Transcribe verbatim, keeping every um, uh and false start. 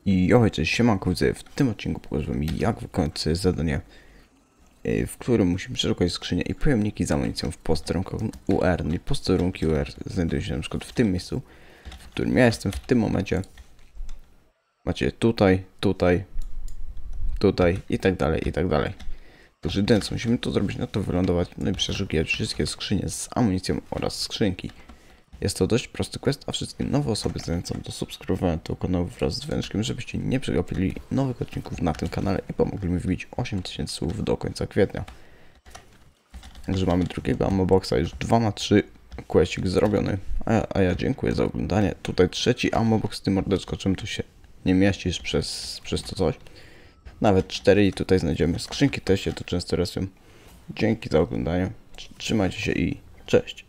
I oj, cześć, siemanko, widzę. W tym odcinku pokażę wam, jak wykonać sobie zadanie, w którym musimy przeszukać skrzynię i pojemniki z amunicją w posterunkach U R. No i posterunki U R znajdują się na przykład w tym miejscu, w którym ja jestem w tym momencie. Macie tutaj, tutaj, tutaj i tak dalej, i tak dalej. Także jedyne co musimy tu zrobić, no to wylądować, no i przeszukiwać wszystkie skrzynie z amunicją oraz skrzynki. Jest to dość prosty quest, a wszystkie nowe osoby zachęcam do subskrybowania tego kanału wraz z dzwoneczkiem, żebyście nie przegapili nowych odcinków na tym kanale i pomogli mi wbić osiem tysięcy słów do końca kwietnia. Także mamy drugiego ammo boxa, już dwa na trzy, questik zrobiony, a ja, a ja dziękuję za oglądanie. Tutaj trzeci ammo box, ty mordeczko, czym tu się nie mieścisz przez, przez to coś. Nawet cztery i tutaj znajdziemy skrzynki, też się to często rysują. Dzięki za oglądanie, trzymajcie się i cześć.